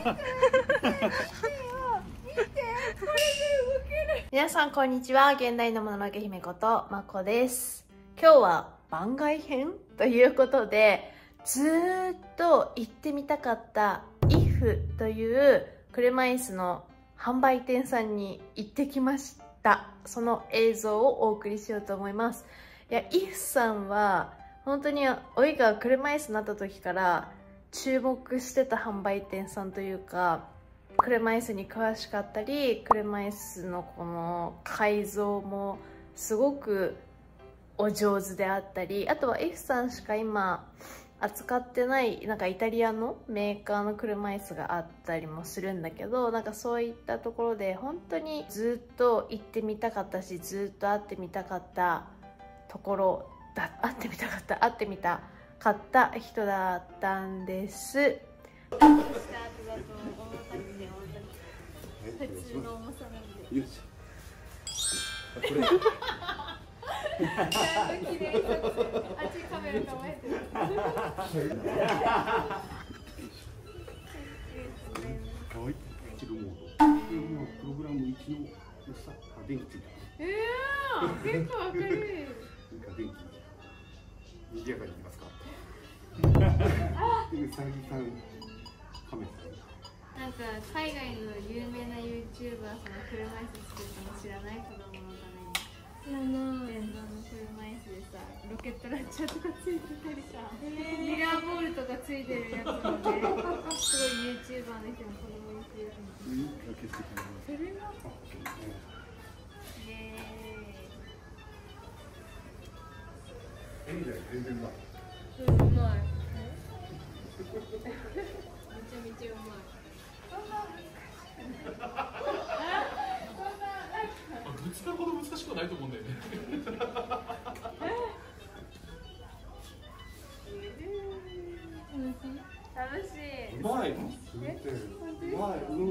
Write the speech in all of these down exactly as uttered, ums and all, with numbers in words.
皆さんこんにちは。現代のもののけ姫ことまこです。今日は番外編ということで、ずーっと行ってみたかったイフという車椅子の販売店さんに行ってきました。その映像をお送りしようと思います。いや、イフさんは本当においが車椅子になった時から注目してた販売店さんというか、車椅子に詳しかったり、車椅子のこの改造もすごくお上手であったり、あとは F さんしか今扱ってないなんかイタリアのメーカーの車椅子があったりもするんだけど、なんかそういったところで本当にずっと行ってみたかったし、ずっと会ってみたかったところだ会ってみたかった会ってみたかった人だったんです。普通の重さなんで。よし。これ。ちゃんと綺麗に。あっちカメラ構えてる。可愛い。チルモード。プログラムいちのさ、電気ついた。 ええ、結構明るい。 電気。賑やかにいきますか。うさぎさん。カメラ。 なんか海外の有名な ユーチューバーさんの車椅子作ったの知らない？子供のために。知らない。電動の車椅子でさ、ロケットランチャーとかついてたりさ、ミラーボールとかついてるやつのね、すごい ユーチューバーの人も子供にしてるんです。それがイエーイ。 いいね、全然うまい。 うん、うまい。めちゃめちゃうまい。 ぶつかるほど難しくないと思うんだよね。 楽しい。 うまい。 え、 うまい。うん。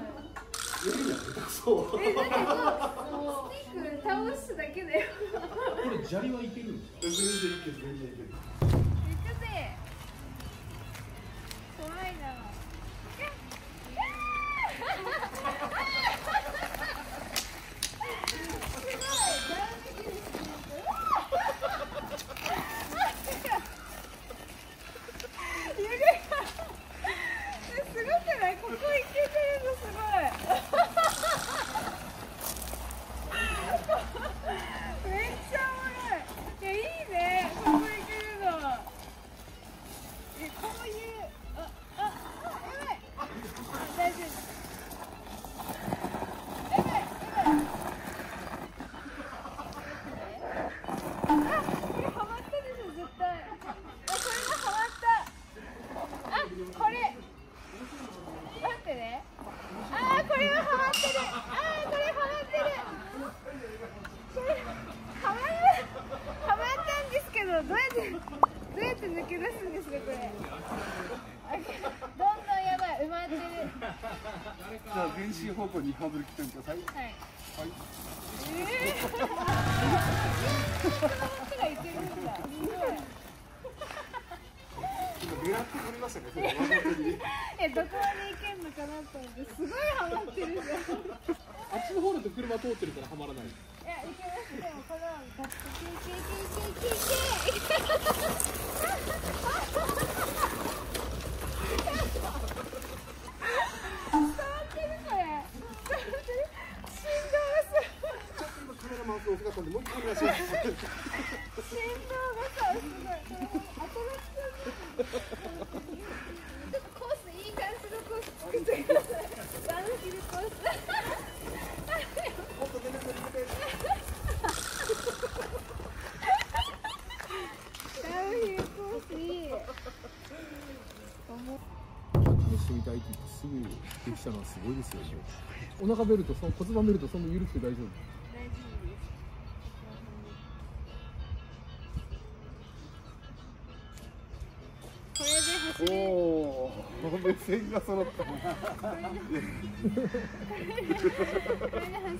そう。 え、だけど、スティック倒すだけだよ。 これ砂利はいけるんですか？ 全然いける、全然いける。 行くぜ。怖いな。どうやってどうやって抜け出すんですかこれ。どんどんやばい、埋まってる。 じゃあ前進方向にハンドル切ってください。はい。はい。ええー。この手がいけるんだ。すごい。狙って取りましたね。え、どこまで行けんのかなと思ってすごいハマってるじゃん。 あっちの方だと車通ってるからハマらない。 いや、行けます。でもこのガッツキーキーキーキーキーキー。伝わってるこれ。伝わってる。振動がすごい。 ちょっと今カメラ回すの遅かったんでもう一回お願いします。 振動がさ、すごい。アトラクション。ちょっとコースいい感じのコース作ってください。ダウンヒルコース。 もっと出てくれて。 ダウンヒルコースいい。 してみたいって言ってすぐできたのはすごいですよね。お腹ベルト、その骨盤ベルトそんな緩くて大丈夫？ 大丈夫です。これで走れる。 おお、目線が揃った。これで走れます。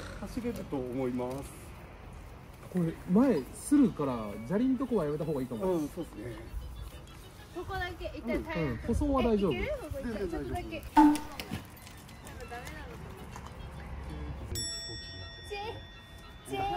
走れると思います。 これ前するから砂利のとこはやめた方がいいかも。 うん、そうですね。 ここだけ一旦耐える。 舗装は大丈夫。 えいける？ここ一旦ちょっとだけ。やっぱダメなのかな。チェチェ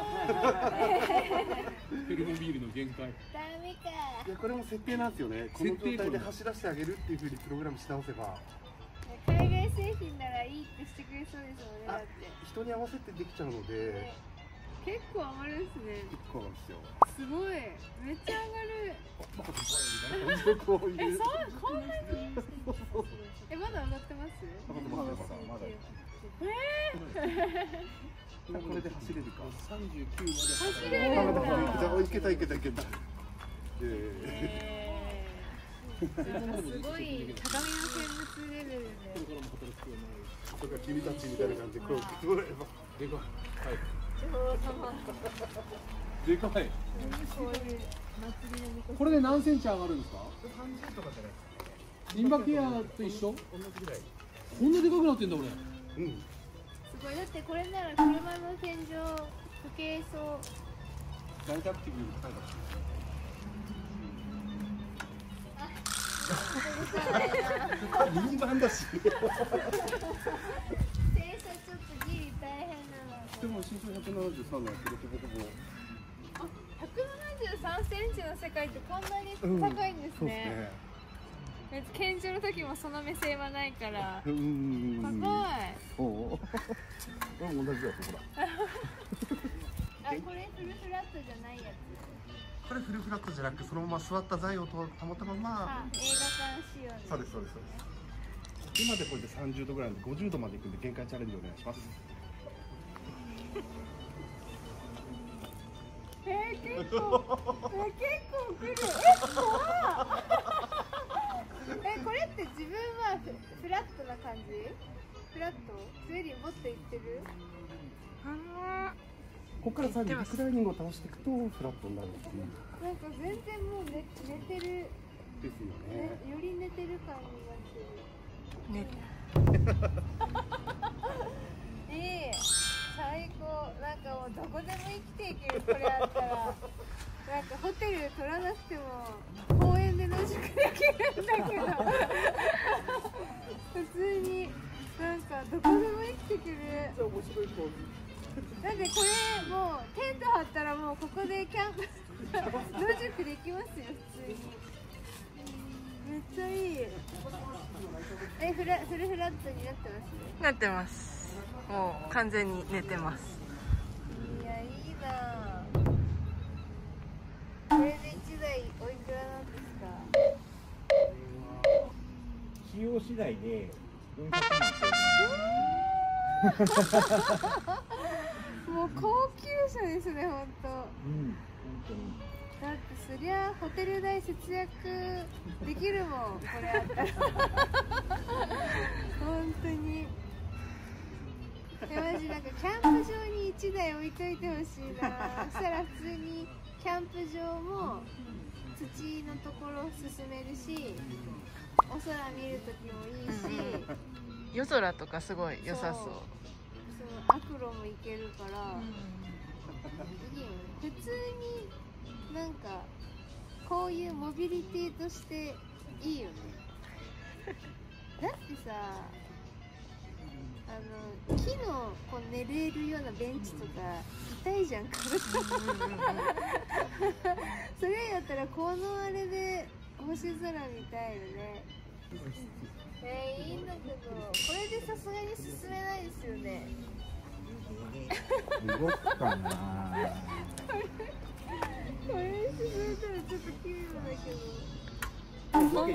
フェルモビールの限界。 ダメか。 いやこれも設定なんですよね。この状態で走らせてあげるっていう風にプログラムし直せば。 海外製品ならいいってしてくれそうですもんね。だって。 人に合わせてできちゃうので。 結構上がるんですね。 結構なんですよ。 すごい。めっちゃ上がる。 こういう。 え、そうこんなに。え、まだ上がってます？ 上がってますまだまだ。 ええ。 これで走れるか。 三十九まで走れるんだ。 じゃあいけたいけたいけた。 えー、すごい鏡の見物レベルで。 これからも働く必要ない。 とか君たちみたいな感じでこう来てもらえば。 でかい。はい。 女王様。 でかい。 こういう祭りのみこ。 これで何センチ上がるんですか？ 三十とかじゃないですか。 リンバケアと一緒？ 同じぐらい。 こんなでかくなってんだこれ。 うん。 すごい。だってこれなら車の天井時計そう。 大学的に高いかもしれない。ミニバンだし。 傾斜ちょっとギリ大変なの。 でも身長百七十三なんですけどほぼほぼ。 あ、百七十三センチの世界ってこんなに高いんですね。別に健常の時もその目線はないから。 うんうんうん。 高い。 おお。これも同じだよほら。 あ、これフルフラットじゃないやつ。 これフルフラットじゃなくそのまま座った材を保ったまま。 あ、映画館仕様に。 そうですそうですそうです。今でこれで三十度ぐらいなんで五十度まで行くんで限界チャレンジお願いします。 えー、結構、え結構くる。え、怖っ。え、これって自分はフフラットな感じ？フラット？それよりもっといってる？ ここからさらにリクライニングを倒していくとフラットになるっていう。 なんか全然もう寝寝てる。 ですよね、 ね。 より寝てる感になってる。寝て。いい。最高。なんかもうどこでも生きていけるこれあったら。なんかホテル取らなくても公園で野宿できるんだけど普通になんかどこでも生きていける。 面白いポーズ。 なんでこれもうテント張ったらもうここでキャンプ野宿できますよ普通に。めっちゃいい。え、フラフルフラットになってます？ なってます。もう完全に寝てます。 いや、いいな。これで一台おいくらなんですか？ 使用次第でよんひゃくまん。 もう高級車ですね、本当。 うん、本当に。 だってそりゃホテル代節約できるもん、これあったら。本当に。いやマジなんかキャンプ場にいちだい置いといてほしいな。そしたら普通にキャンプ場も土のところ進めるし、お空見るときもいいし、 夜空とかすごい良さそう。 そうアクロも行けるから、いいよね。普通になんかこういうモビリティとしていいよね。だってさ、あの木のこう寝れるようなベンチとか痛いじゃん、体。それやったらこのあれで星空みたいよね。えー、いいんだけど、これでさすがに進めないですよね。 動くかな。 これに進めたらちょっと奇妙だけど。 前、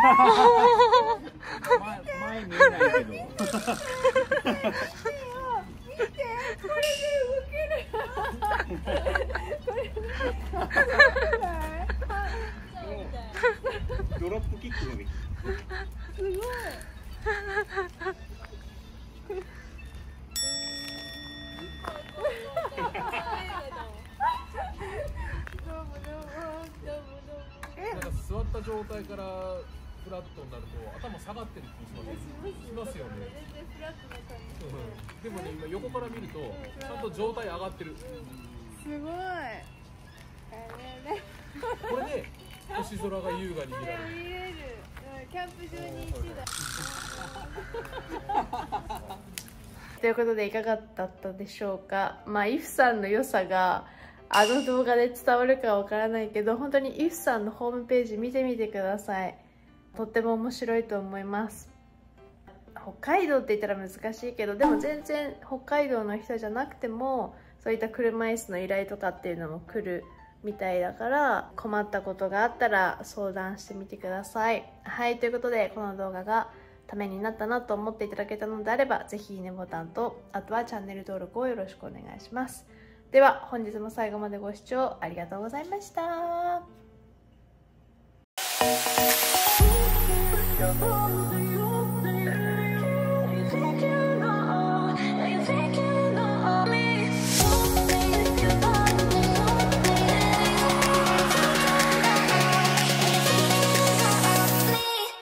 前見えないけど。 見てよ、見て、これで動ける。これでドロップキックができる。 すごい。どうもどうもどうもどうも。 なんか座った状態からフラットになると頭下がってる気がします。しますよね。 全然フラットな感じ。 うん、でもね今横から見るとちゃんと状態上がってる。 すごい。あれね。 これで星空が優雅に見られる。 見れる、うん、キャンプ場に一台。 ということでいかがだったでしょうか。まあイフさんの良さがあの動画で伝わるかわからないけど、本当にイフさんのホームページ見てみてください。とっても面白いと思います。北海道って言ったら難しいけど、でも全然北海道の人じゃなくてもそういった車椅子の依頼とかっていうのも来るみたいだから、困ったことがあったら相談してみてください。はい、ということでこの動画がためになったなと思っていただけたのであれば、ぜひいいねボタンと、あとはチャンネル登録をよろしくお願いします。では本日も最後までご視聴ありがとうございました。